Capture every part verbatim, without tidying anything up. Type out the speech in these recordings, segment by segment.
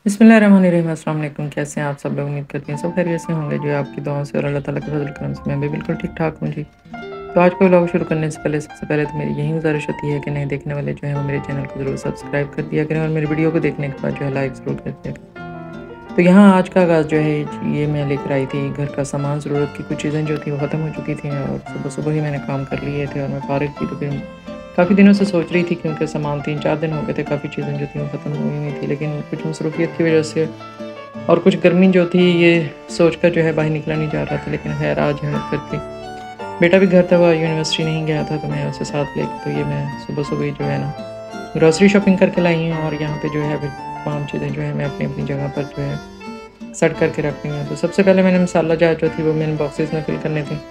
بسم اللہ الرحمن الرحیم۔ السلام علیکم، کیسے ہیں آپ سب لوگ؟ امید کرتی ہیں سب خیریت سے ہوں گے جو آپ کی دعاؤں سے اور اللہ تعالیٰ کے فضل کرم سے میں بھی بالکل ٹھیک ٹھاک ہوں جی۔ تو آج کا ولاگ شروع کرنے سے پہلے سب سے پہلے تو میری یہی گزارش ہوتی ہے کہ نئے دیکھنے والے جو ہیں وہ میرے چینل کو ضرور سبسکرائب کر دیا کریں اور میری ویڈیو کو دیکھنے کے بعد جو ہے لائک ضرور کر دیا کریں۔ تو یہاں آج کا آغاز جو ہے یہ میں لے کر آئی تھی گھر کا سامان، ضرورت کی کچھ چیزیں جو تھیں وہ ختم ہو چکی تھیں اور صبح صبح ہی میں نے کام کر لیے تھے اور میں فارغ تھی، تو پھر کافی دنوں سے سوچ رہی تھی کیونکہ سامان تین چار دن ہو گئے تھے، کافی چیزیں جو تھیں وہ ختم ہوئی ہوئی تھی، لیکن کچھ مصروفیت کی وجہ سے اور کچھ گرمی جو تھی یہ سوچ کر جو ہے باہر نکلا نہیں جا رہا تھا، لیکن خیر آج ہمت کر کے بیٹا بھی گھر تھا، وہ یونیورسٹی نہیں گیا تھا تو میں اسے ساتھ لے کے تو یہ میں صبح صبح ہی جو ہے نا گروسری شاپنگ کر کے لائی ہوں اور یہاں پہ جو ہے پھر تمام چیزیں جو ہے میں اپنی اپنی جگہ پر جو ہے سیٹ کر کے رکھ رہی ہوں۔ تو سب سے پہلے میں نے مسالہ جات جو تھی وہ میں نے باکسز میں فل کرنے تھے،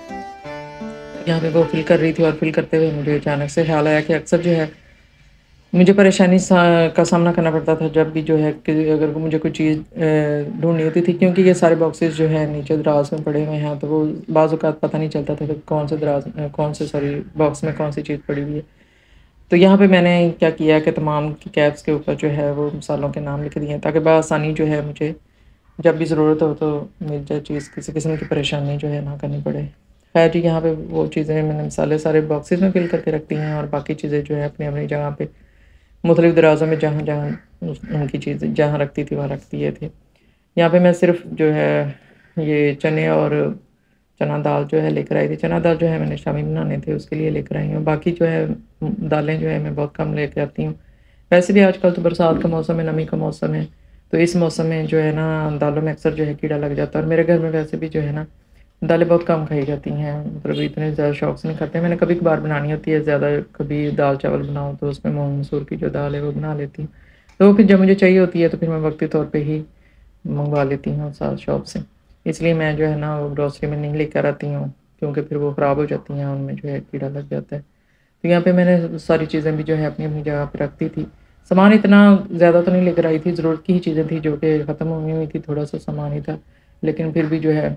یہاں پہ وہ فل کر رہی تھی اور فل کرتے ہوئے مجھے اچانک سے خیال آیا کہ اکثر جو ہے مجھے پریشانی کا سامنا کرنا پڑتا تھا جب بھی جو ہے کہ اگر مجھے کوئی چیز ڈھونڈنی ہوتی تھی، کیونکہ یہ سارے باکسز جو ہے نیچے دراز میں پڑے ہوئے ہیں تو وہ بعض اوقات پتہ نہیں چلتا تھا کہ کون سے دراز کون سے ساری باکس میں کون سی چیز پڑی ہوئی ہے۔ تو یہاں پہ میں نے کیا کیا کہ تمام کیپس کے اوپر جو ہے وہ مسالوں کے نام لکھ دیے ہیں تاکہ بآسانی جو ہے مجھے جب بھی ضرورت ہو تو مل جائے چیز، کسی قسم کی پریشانی جو ہے نہ کرنی پڑے۔ خیر جی، یہاں پہ وہ چیزیں میں نے مسالے سارے باکسز میں فل کر کے رکھتی ہیں اور باقی چیزیں جو ہے اپنی اپنی جگہ پہ مختلف درازوں میں جہاں جہاں ان کی چیزیں جہاں رکھتی تھی وہاں رکھ دیے تھے۔ یہاں پہ میں صرف جو ہے یہ چنے اور چنا دال جو ہے لے کر آئی تھی، چنا دال جو ہے میں نے شامی بنانے تھے اس کے لیے لے کر آئی ہوں، باقی جو ہے دالیں جو ہے میں بہت کم لے کے آتی ہوں۔ ویسے بھی آج کل تو برسات کا موسم ہے، نمی کا موسم ہے، تو اس موسم میں جو ہے نا دالوں میں اکثر جو ہے کیڑا لگ جاتا ہے اور میرے گھر میں ویسے بھی جو ہے نا دالیں بہت کم کھائی جاتی ہیں، مطلب اتنے زیادہ شوق سے نہیں کھاتے ہیں۔ میں نے کبھی کبھار بنانی ہوتی ہے زیادہ، کبھی دال چاول بناؤ تو اس میں مونگ مسور کی جو دال ہے وہ بنا لیتی ہوں، تو پھر جب مجھے چاہیے ہوتی ہے تو پھر میں وقتی طور پہ ہی منگوا لیتی ہوں ساتھ شاپ سے، اس لیے میں جو ہے نا وہ گروسری میں نہیں لے کر آتی ہوں کیونکہ پھر وہ خراب ہو جاتی ہیں، ان میں جو ہے کیڑا لگ جاتا ہے۔ تو یہاں پہ میں نے ساری چیزیں بھی جو ہے اپنی اپنی جگہ پہ رکھتی تھی۔ سامان اتنا زیادہ تو نہیں لے کر آئی تھی، ضرورت کی ہی چیزیں تھیں جو کہ ختم ہوئی ہوئی تھی، تھوڑا سا سامان ہی تھا، لیکن پھر بھی جو ہے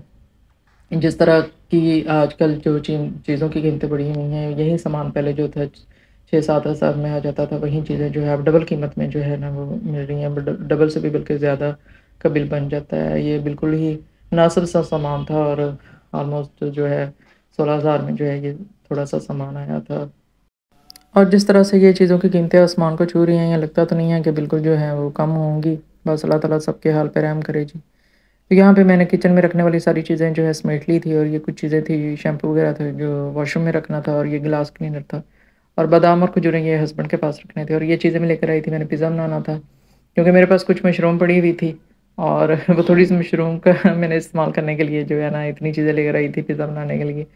جس طرح کی آج کل جو چیزوں کی قیمتیں بڑھی ہوئی ہیں، یہی سامان پہلے جو تھا چھ سات ہزار میں آ جاتا تھا، وہی چیزیں جو ہے اب ڈبل قیمت میں جو ہے نا وہ مل رہی ہیں، ڈبل سے بھی بلکہ زیادہ کا بل بن جاتا ہے۔ یہ بالکل ہی مناسب سا سامان تھا اور آلموسٹ جو ہے سولہ ہزار میں جو ہے یہ تھوڑا سا سامان آیا تھا، اور جس طرح سے یہ چیزوں کی قیمتیں آسمان کو چھو رہی ہیں، یہ لگتا تو نہیں ہے کہ بالکل جو ہے وہ کم ہوں گی، بس اللہ تعالیٰ سب کے حال پہ رحم کرے جی۔ تو یہاں پہ میں نے کچن میں رکھنے والی ساری چیزیں جو ہے سمیٹ لی تھی، اور یہ کچھ چیزیں تھی شیمپو وغیرہ تھے جو واش روم میں رکھنا تھا، اور یہ گلاس کلینر تھا، اور بادام اور کھجوریں یہ ہسبینڈ کے پاس رکھنے تھے، اور یہ چیزیں میں لے کر آئی تھی، میں نے پیزا بنانا تھا کیونکہ میرے پاس کچھ مشروم پڑی ہوئی تھی اور وہ تھوڑی سی مشروم کا میں نے استعمال کرنے کے لیے جو ہے نا اتنی چیزیں لے کر آئی تھی پیزا بنانے کے لیے۔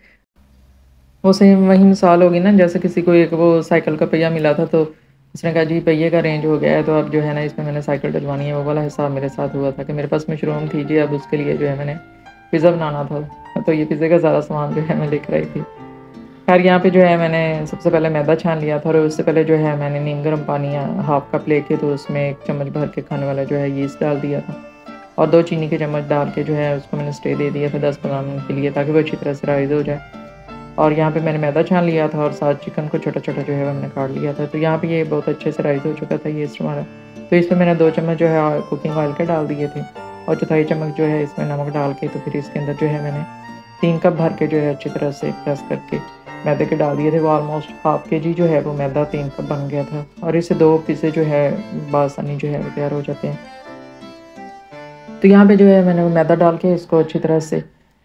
وہ سیم وہی مثال ہوگی نا، جیسے کسی کو ایک وہ سائیکل کا پہیہ ملا تھا تو اس نے کہا جی پہیے کا رینج ہو گیا ہے تو اب جو ہے نا اس میں میں نے سائیکل ڈلوانی ہے، وہ والا حساب میرے ساتھ ہوا تھا کہ میرے پاس مشروم تھی جی، اب اس کے لیے جو ہے میں نے پیزا بنانا تھا، تو یہ پیزے کا سارا سامان جو ہے میں لے کر آئی تھی۔ خیر یہاں پہ جو ہے میں نے سب سے پہلے میدا چھان لیا تھا، اور اس سے پہلے جو ہے میں نے نیم گرم پانی ہاف کپ لے کے تو اس میں ایک چمچ بھر کے کھانے والا جو ہے یسٹ ڈال دیا تھا، اور دو چینی کے چمچ ڈال کے جو ہے اس کو میں نے اسٹے دے دیا تھا دس پندرہ منٹ کے لیے تاکہ وہ اچھی طرح سے رائز ہو جائے، اور یہاں پہ میں نے میدا چھان لیا تھا اور ساتھ چکن کو چھوٹا چھوٹا جو ہے میں نے کاٹ لیا تھا، تو یہاں پہ یہ بہت اچھے سے رائز ہو چکا تھا یہ ہمارا، تو اس میں میں نے دو چمچ جو ہے کوکنگ آئل کے ڈال دیے تھے، اور چوتھائی چمچ جو ہے اس میں نمک ڈال کے تو پھر اس کے اندر جو ہے میں نے تین کپ بھر کے جو ہے اچھی طرح سے پریس کر کے میدے کے ڈال دیے تھے، وہ آلموسٹ ہاف کے جی جو ہے وہ میدا تین کپ بن گیا تھا، اور اس سے دو پیزے جو ہے بآسانی جو ہے وہ تیار ہو جاتے ہیں۔ تو یہاں پہ جو ہے میں نے میدا ڈال کے اس کو اچھی طرح سے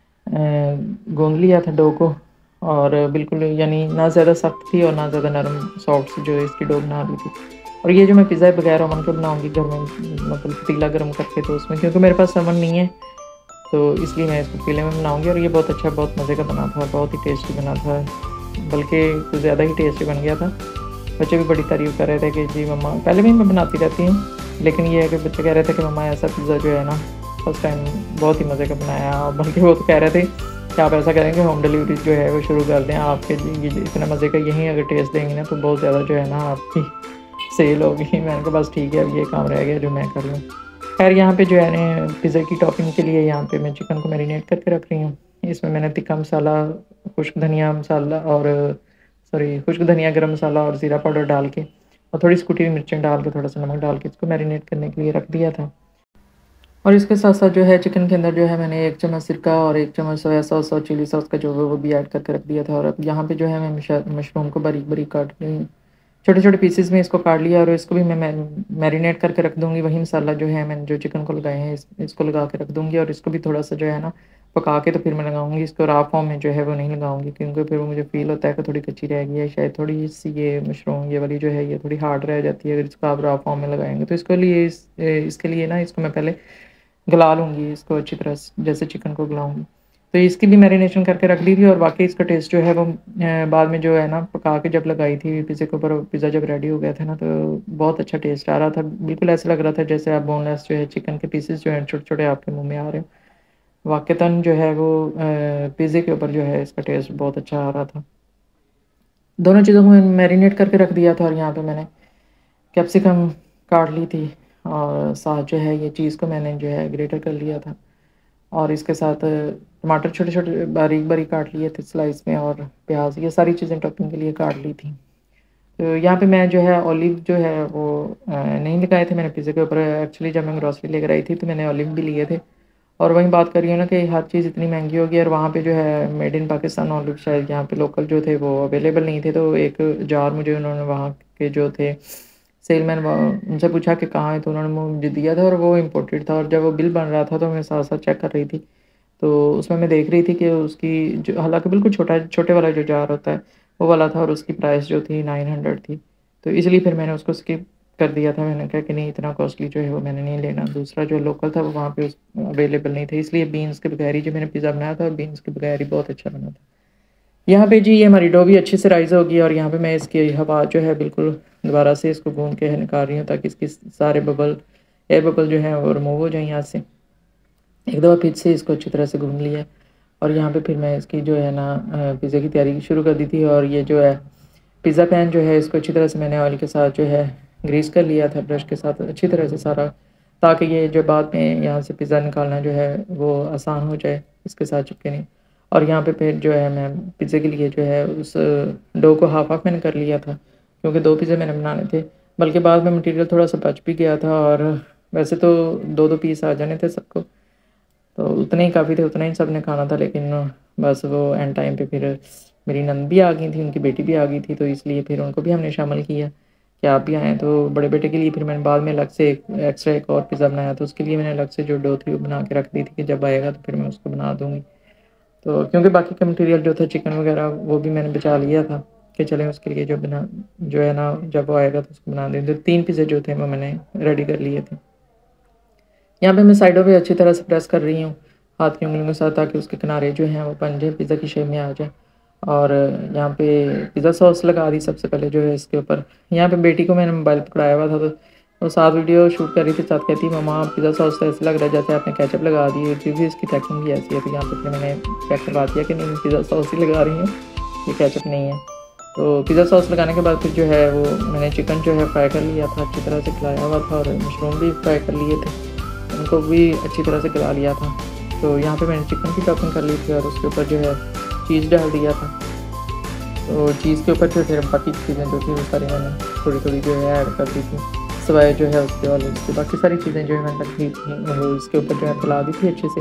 گوندھ لیا تھا ڈو کو، اور بالکل یعنی نہ زیادہ سخت تھی اور نہ زیادہ نرم سافٹ جو اس کی ڈو بنا لی تھی، اور یہ جو میں پیزا بغیر اوون کے بناؤں گی گھر میں مطلب پتیلا گرم کر کے، تو اس میں کیونکہ میرے پاس اوون نہیں ہے تو اس لیے میں اس کو پتیلے میں بناؤں گی، اور یہ بہت اچھا بہت مزے کا بنا تھا، بہت ہی ٹیسٹی بنا تھا، بلکہ کچھ زیادہ ہی ٹیسٹی بن گیا تھا۔ بچے بھی بڑی تعریف کر رہے تھے کہ جی مما، پہلے بھی میں بناتی رہتی ہوں لیکن یہ ہے کہ بچے کہہ رہے تھے کہ مما ایسا پیزا جو ہے نا فرسٹ ٹائم بہت ہی مزے کا بنایا، بلکہ وہ تو کہہ رہے تھے کہ آپ ایسا کریں کہ ہوم ڈیلیوری جو ہے وہ شروع کر دیں، آپ کے اتنا مزے کا یہیں اگر ٹیسٹ دیں گے نا تو بہت زیادہ جو ہے نا آپ کی سیل ہوگی۔ میں نے کہا بس ٹھیک ہے، اب یہ کام رہ گیا جو میں کر لوں۔ خیر یہاں پہ جو ہے نا پیزا کی ٹاپنگ کے لیے یہاں پہ میں چکن کو میرینیٹ کر کے رکھ رہی ہوں، اس میں میں نے تکا مسالہ، خشک دھنیا مسالہ اور سوری خشک دھنیا گرم مسالہ اور زیرہ پاؤڈر ڈال کے اور تھوڑی سی کٹی ہوئی مرچیں ڈال کے تھوڑا سا نمک ڈال کے اس کو میرینیٹ کرنے کے لیے رکھ دیا تھا۔ اور اس کے ساتھ ساتھ جو ہے چکن کے اندر جو ہے میں نے ایک چمچ سرکہ اور ایک چمچ سویا سوس اور چلی سوس کا جو ہے وہ بھی ایڈ کر کے رکھ دیا تھا. اور اب یہاں پہ جو ہے میں مشروم کو باریک باریک کاٹ لی ہوں، چھوٹے چھوٹے پیسز میں اس کو کاٹ لیا، اور اس کو بھی میں میرینیٹ کر کے رکھ دوں گی. وہی مسالہ جو ہے میں نے جو چکن کو لگائے ہیں اس اس کو لگا کے رکھ دوں گی، اور اس کو بھی تھوڑا سا جو ہے نا پکا کے تو پھر میں لگاؤں گی. اس کو را فارم میں جو ہے وہ نہیں لگاؤں گی، کیونکہ پھر وہ مجھے فیل ہوتا ہے کہ تھوڑی کچی رہ گئی ہے، شاید تھوڑی سی یہ مشروم یہ والی جو ہے یہ تھوڑی ہارڈ رہ جاتی ہے اگر اس کو آپ را فارم میں لگائیں گے. تو اس کے لیے اس اس کے لیے نا اس کو میں پہلے گلا لوں گی اس کو اچھی طرح جیسے چکن کو گلاؤں گی. تو اس کی بھی میرینیشن کر کے رکھ دی تھی، اور باقی اس کا ٹیسٹ جو ہے وہ بعد میں جو ہے نا پکا کے جب لگائی تھی پیزے کے اوپر، پیزا جب ریڈی ہو گیا تھا نا تو بہت اچھا ٹیسٹ آ رہا تھا. بالکل ایسا لگ رہا تھا جیسے آپ بون لیس جو ہے چکن کے پیسز جو ہیں چھوٹے چھوٹے آپ کے منہ میں آ رہے ہیں. واقعتاً جو ہے وہ پیزے کے اوپر جو ہے اس کا ٹیسٹ بہت اچھا آ رہا تھا. دونوں چیزوں کو میں میرینیٹ کر کے رکھ دیا تھا، اور یہاں پہ میں نے کیپسیکم کاٹ لی تھی، اور ساتھ جو ہے یہ چیز کو میں نے جو ہے گریٹر کر لیا تھا، اور اس کے ساتھ ٹماٹر چھوٹے چھوٹے باریک باریک کاٹ لیے تھے سلائس میں، اور پیاز، یہ ساری چیزیں ٹاپنگ کے لیے کاٹ لی تھیں. تو یہاں پہ میں جو ہے اولیو جو ہے وہ نہیں لگائے تھے میں نے پیزے کے اوپر. ایکچولی جب میں گروسری لے کر آئی تھی تو میں نے اولیو بھی لیے تھے. اور وہیں بات کر رہی ہوں نا کہ ہر چیز اتنی مہنگی ہوگی، اور وہاں پہ جو ہے میڈ ان پاکستان اولیو شاید یہاں پہ لوکل جو تھے وہ اویلیبل نہیں تھے. تو ایک جار مجھے انہوں نے وہاں کے جو تھے سیل مین ان سے پوچھا کہ کہاں ہے، تو انہوں نے مجھے دیا تھا، اور وہ امپورٹیڈ تھا. اور جب وہ بل بن رہا تھا تو میں ساتھ ساتھ چیک کر رہی تھی، تو اس میں میں دیکھ رہی تھی کہ اس کی جو حالانکہ بالکل چھوٹا چھوٹے والا جو جار ہوتا ہے وہ والا تھا، اور اس کی پرائس جو تھی نائن ہنڈریڈ تھی. تو اس لیے پھر میں نے اس کو اسکپ کر دیا تھا. میں نے کہا کہ نہیں اتنا کاسٹلی جو ہے وہ میں نے نہیں لینا. دوسرا جو لوکل تھا وہ وہاں پہ اویلیبل نہیں تھا، اس لیے بینس کے بغیر ہی جو میں نے پیزا بنایا تھا بینس کے بغیر ہی بہت اچھا بنا تھا. یہاں پہ جی یہ ہماری ڈو بھی اچھے سے رائز ہوگی، اور یہاں پہ میں اس کی ہوا جو ہے بالکل دوبارہ سے اس کو گھوم کے نکال رہی ہوں تاکہ اس کی سارے ببل ایئر ببل جو ہیں وہ ریموو ہو جائیں یہاں سے. ایک دفعہ پھر سے اس کو اچھی طرح سے گھوم لیا، اور یہاں پہ پھر میں اس کی جو ہے نا پیزا کی تیاری شروع کر دی تھی. اور یہ جو ہے پیزا پین جو ہے اس کو اچھی طرح سے میں نے آئل کے ساتھ جو ہے گریس کر لیا تھا برش کے ساتھ اچھی طرح سے سارا، تاکہ یہ جو بعد میں یہاں سے پیزا نکالنا جو ہے وہ آسان ہو جائے اس کے ساتھ چپکے نہیں. اور یہاں پہ پھر جو ہے میں پیزے کے لیے جو ہے اس ڈو کو ہاف ہاف میں نے کر لیا تھا، کیونکہ دو پیزے میں نے بنانے تھے. بلکہ بعد میں مٹیریل تھوڑا سا بچ بھی گیا تھا، اور ویسے تو دو دو پیس آ جانے تھے سب کو، تو اتنے ہی کافی تھے، اتنا ہی سب نے کھانا تھا. لیکن بس وہ اینڈ ٹائم پہ پھر میری نند بھی آ گئی تھی، ان کی بیٹی بھی آ گئی تھی، تو اس لیے پھر ان کو بھی ہم نے شامل کیا کہ آپ بھی آئیں. تو بڑے بیٹے کے لیے پھر میں نے بعد میں الگ سے ایک ایکسٹرا ایک اور پیزا بنایا، تو اس کے لیے میں نے الگ سے جو ڈو تھی وہ بنا کے رکھ دی تھی کہ جب آئے گا تو پھر میں اس کو بنا دوں گی. تو کیونکہ باقی کا مٹیریل جو تھا چکن وغیرہ وہ بھی میں نے بچا لیا تھا کہ چلیں اس کے لیے جو بنا جو ہے نا جب وہ آئے گا تو اس کو بنا دیں. تو تین پیزے جو تھے وہ میں نے ریڈی کر لیے تھے. یہاں پہ میں سائڈوں پہ اچھی طرح سے پریس کر رہی ہوں ہاتھ کی انگلیوں کے ساتھ، تاکہ اس کے کنارے جو ہیں وہ بن جائیں پیزا کی شیپ میں آ جائیں. اور یہاں پہ پیزا سوس لگا دی سب سے پہلے جو ہے اس کے اوپر. یہاں پہ بیٹی کو میں نے موبائل پکڑایا ہوا تھا، تو وہ ساتھ ویڈیو شوٹ کر رہی تھی، ساتھ کہتی مما پیزا سوس تو ایسے لگ رہا ہے جیسے آپ نے کیچپ لگا دی ہے، کیونکہ اس کی پیکنگ بھی ایسی ہے. تو یہاں پہ پھر میں نے چیک کروا دیا کہ نہیں پیزا سوس ہی لگا رہی ہوں، یہ کیچپ نہیں ہے. تو پیزا سوس لگانے کے بعد پھر جو ہے وہ میں نے چکن جو ہے فرائی کر لیا تھا، اچھی طرح سے کھلایا ہوا تھا، اور مشروم بھی فرائی کر لیے تھے، ان کو بھی اچھی طرح سے گلا لیا تھا. تو یہاں پہ میں نے چکن کی ٹاپنگ کر لی تھی، اور اس کے اوپر جو ہے چیز ڈال دیا تھا. تو چیز کے اوپر جو پھر باقی چیزیں جو تھیں وہ ساری میں نے تھوڑی تھوڑی جو ہے ایڈ کر دی تھی، سوائے جو ہے اس کے آلوز کی باقی ساری چیزیں جو ہے میں نے رکھی تھیں وہ اس کے اوپر جو ہے پھیلا دی تھی اچھے سے.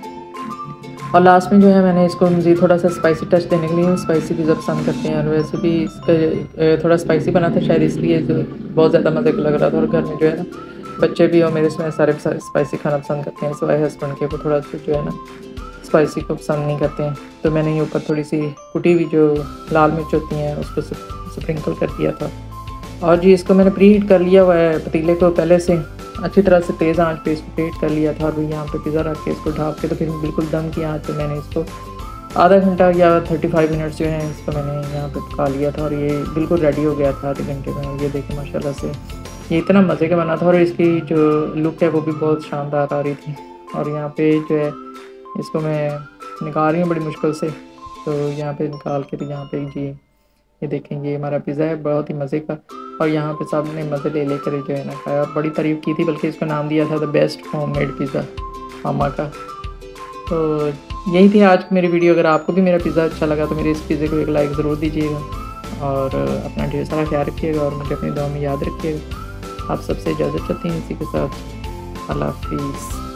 اور لاسٹ میں جو ہے میں نے اس کو مزید تھوڑا سا اسپائسی ٹچ دینے کے لیے، اسپائسی پیزا پسند کرتے ہیں، اور ویسے بھی اس کا تھوڑا اسپائسی بنا تھا شاید اس لیے جو بہت زیادہ مزے کا لگ رہا تھا. اور گھر میں جو ہے نا بچے بھی اور میرے اس میں سارے اسپائسی کھانا پسند کرتے ہیں، سوائے ہسبینڈ کے وہ تھوڑا سا جو ہے نا اسپائسی کو پسند نہیں کرتے ہیں. تو میں نے یہ اوپر تھوڑی سی کٹی ہوئی جو لال مرچ ہوتی ہیں اس کو سپرنکل کر دیا تھا. اور جی اس کو میں نے پری ہیٹ کر لیا ہوا ہے پتیلے کو پہلے سے اچھی طرح سے تیز آنچ پہ اس کو پری ہیٹ کر لیا تھا. اور یہاں پہ پیزا رکھ کے اس کو ڈھانپ کے تو پھر بالکل دم کی آنچ پہ میں نے اس کو آدھا گھنٹہ یا تھرٹی فائیو منٹس جو ہیں اس کو میں نے یہاں پہ پکا لیا تھا، اور یہ بالکل ریڈی ہو گیا تھا آدھے گھنٹے میں. یہ دیکھیں ماشاء اللہ سے یہ اتنا مزے کا بنا تھا، اور اس کی جو لک ہے وہ بھی بہت شاندار آ رہی تھی. اور یہاں پہ جو ہے اس کو میں نکال رہی ہوں بڑی مشکل سے، تو یہاں پہ نکال کے تو یہاں پہ جی یہ دیکھیں یہ ہمارا پیزا ہے بہت ہی مزے کا. اور یہاں پہ سب نے مزے لے لے کر جو ہے نا کھایا، اور بڑی تعریف کی تھی، بلکہ اس کو نام دیا تھا the best home made pizza ماما کا. تو یہی تھی آج کی میری ویڈیو. اگر آپ کو بھی میرا پیزا اچھا لگا تو میرے اس پیزے کو ایک لائک ضرور دیجیے گا، اور اپنا ڈھیر سارا خیال رکھیے گا، اور مجھے اپنی دعا میں یاد رکھیے گا. آپ سب سے اجازت چاہتی ہیں اسی کے ساتھ. اللہ حافظ.